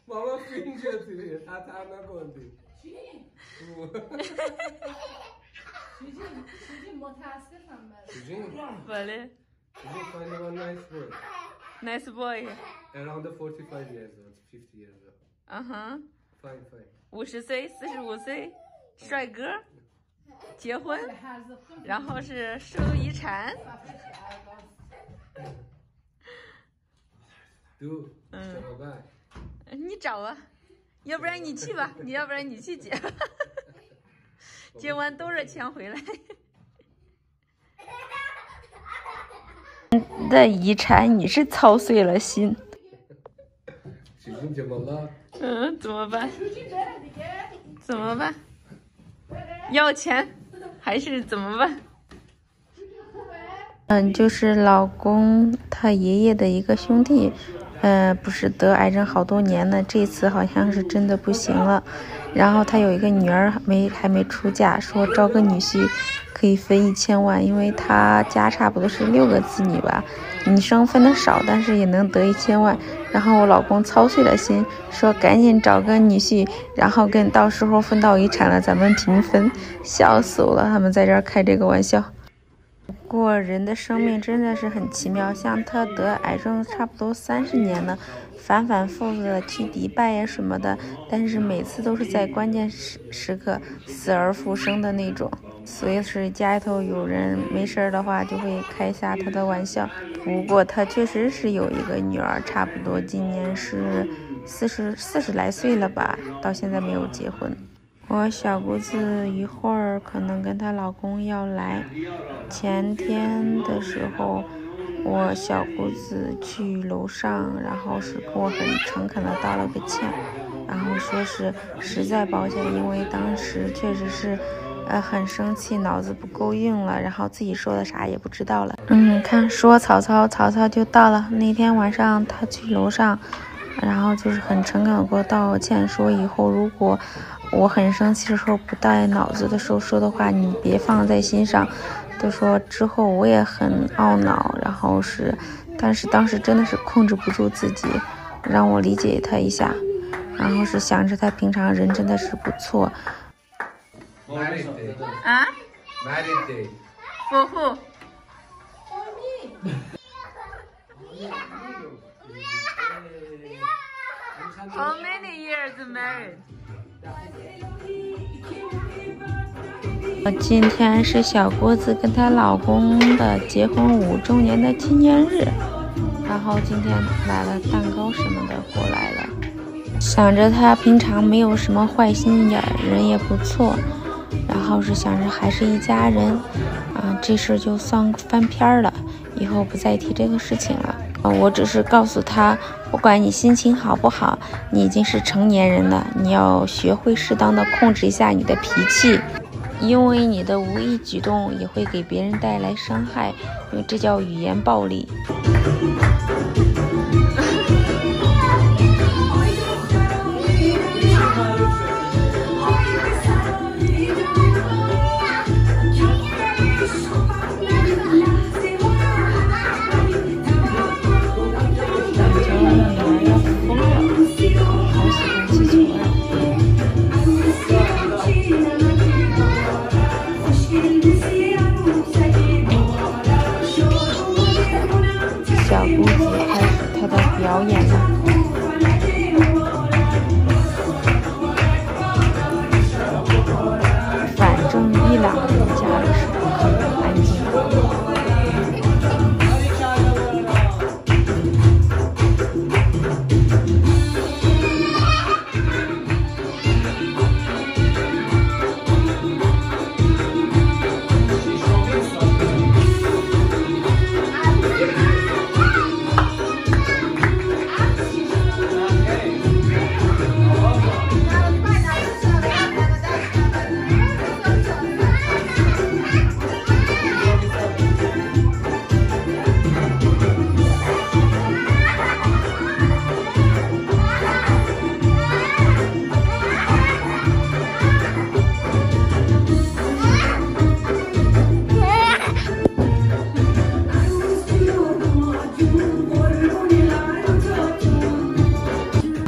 ماما فینجا توی خطر نکنی شوجی متاسفم شوجی بله شوجی find a nice boy nice boy around 45 years old 50 years old fine 50岁45岁帅哥结婚然后是收遗产 do 怎么办你找啊要不然你去吧你要不然你去结结完兜着钱回来的遗产你是操碎了心怎么办怎么办要钱还是怎么办就是老公他爷爷的一个兄弟不是得癌症好多年了这次好像是真的不行了然后他有一个女儿还没出嫁说招个女婿可以分1000万因为他家差不多是6个子女吧女生分的少但是也能得1000万然后我老公操碎了心说赶紧找个女婿然后跟到时候分到遗产了咱们平分笑死我了他们在这儿开这个玩笑不过人的生命真的是很奇妙像他得癌症差不多30年了反复的去迪拜呀什么的但是每次都是在关键时刻死而复生的那种所以是家里头有人没事的话就会开一下他的玩笑不过他确实是有一个女儿差不多今年是40来岁了吧到现在没有结婚我小姑子一会儿可能跟她老公要来前天的时候我小姑子去楼上然后是跟我很诚恳的道了个歉然后说是实在抱歉因为当时确实是很生气脑子不够用了然后自己说的啥也不知道了看说曹操就到了那天晚上他去楼上然后就是很诚恳地给我道歉说以后如果我很生气的时候不带脑子的时候说的话你别放在心上都说之后我也很懊恼然后但是当时真的是控制不住自己让我理解他一下然后是想着他平常人真的是不错啊 Married day For who? How many years married? 今天是小郭子跟她老公的结婚5周年的纪念日，然后今天买了蛋糕什么的过来了。想着他平常没有什么坏心眼，人也不错，然后是想着还是一家人，这事就算翻篇了，以后不再提这个事情了。我只是告诉他，不管你心情好不好，你已经是成年人了，你要学会适当的控制一下你的脾气，因为你的无意举动也会给别人带来伤害，因为这叫语言暴力。小姑子开始她的表演了。反正伊朗人家里是很安静的。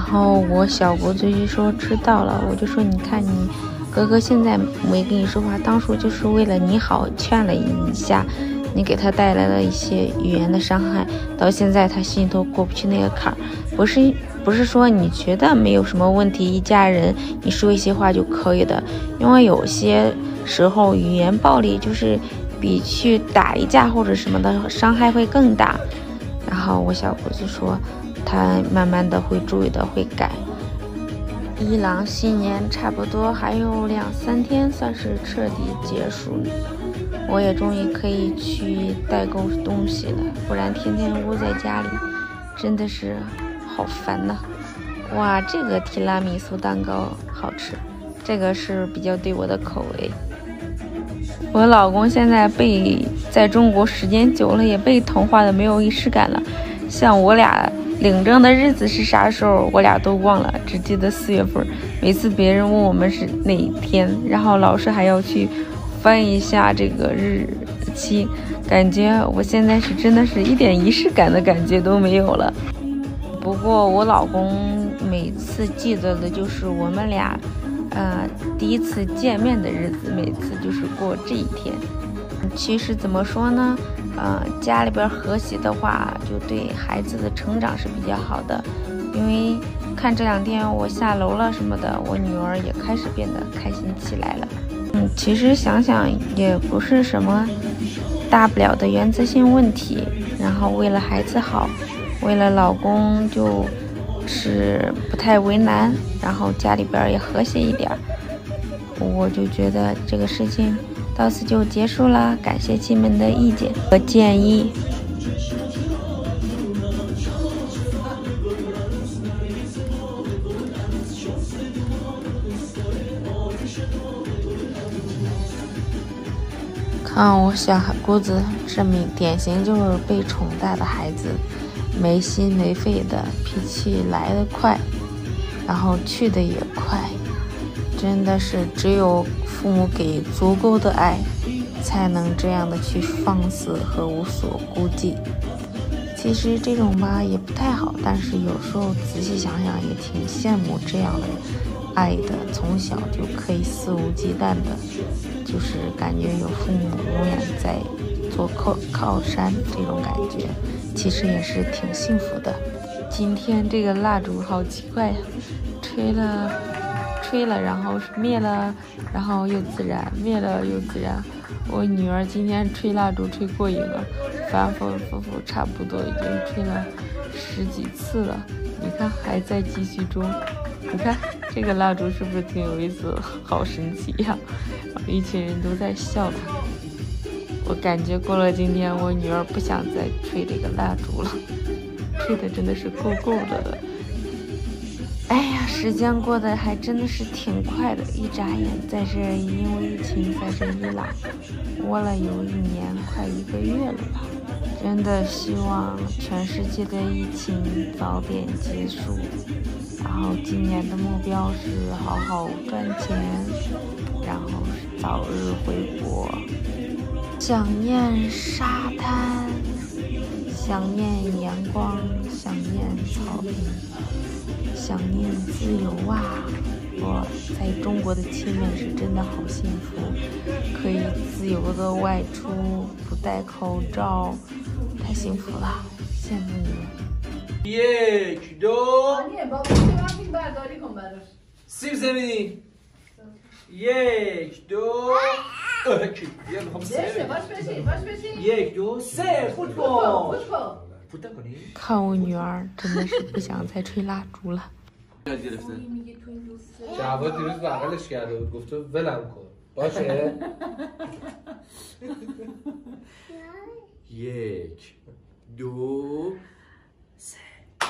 后我小姑子就说知道了，我就说你看你哥哥现在没跟你说话，当初就是为了你好劝了一下，你给他带来了一些语言的伤害，到现在他心里头过不去那个坎儿。不是说你觉得没有什么问题，一家人你说一些话就可以的，因为有些时候语言暴力就是比去打一架或者什么的伤害会更大。然后我小姑子说他慢慢的会注意的，会改。伊朗新年差不多还有2-3天算是彻底结束了，我也终于可以去代购东西了，不然天天窝在家里真的是好烦呐。哇，这个提拉米苏蛋糕好吃，这个是比较对我的口味。我老公现在在中国时间久了，也被同化的没有仪式感了。像我俩领证的日子是啥时候，我俩都忘了，只记得4月份。每次别人问我们是哪一天，然后老师还要去翻一下这个日期，感觉我现在是真的是一点仪式感的感觉都没有了。不过我老公每次记得的就是我们俩第一次见面的日子，每次就是过这一天。其实怎么说呢，家里边和谐的话，就对孩子的成长是比较好的。因为看这2天我下楼了什么的，我女儿也开始变得开心起来了。其实想想也不是什么大不了的原则性问题，然后为了孩子好，为了老公就是不太为难，然后家里边也和谐一点，我就觉得这个事情到此就结束了。感谢亲们的意见和建议。看我小姑子，这典型就是被宠大的孩子，没心没肺的，脾气来得快，然后去得也快，真的是只有父母给足够的爱，才能这样的去放肆和无所顾忌。其实这种吧也不太好，但是有时候仔细想想也挺羡慕这样的爱的，从小就可以肆无忌惮的，就是感觉有父母永远在做靠山，这种感觉其实也是挺幸福的。今天这个蜡烛好奇怪呀，吹了然后灭了，然后又自燃，灭了又自燃。我女儿今天吹蜡烛吹过瘾了，反反复复差不多已经吹了10几次了，你看还在继续中。你看这个蜡烛是不是挺有意思，好神奇呀，一群人都在笑它。我感觉过了今天，我女儿不想再吹这个蜡烛了，吹的真的是够的了。哎呀，时间过得还真的是挺快的，一眨眼在这因为疫情在这伊朗窝了有1年快1个月了吧。真的希望全世界的疫情早点结束，然后今年的目标是好好赚钱，然后是早日回国。想念沙滩，想念阳光，想念草坪，想念自由啊！我在中国的亲们是真的好幸福，可以自由的外出，不戴口罩，太幸福了，羡慕你们。 1 2 سیب زمینی 1 2 1 2 3 خود کن 看我女儿真的是不想再吹蜡烛了。 جواد دیروز بغلش کرده بود گفت ولم کن باشه 1 2 3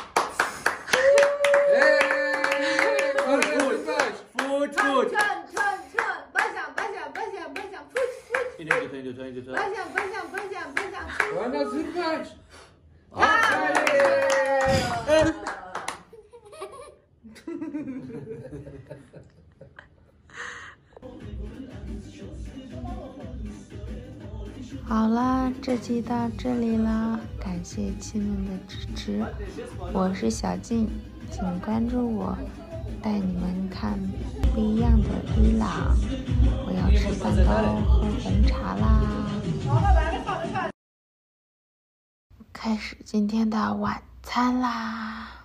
فوت این دو تا وانا زیر باش 好啦，这期到这里啦，感谢亲们的支持，我是小静， 请关注我，带你们看不一样的伊朗。我要吃蛋糕，喝红茶啦！开始今天的晚餐啦！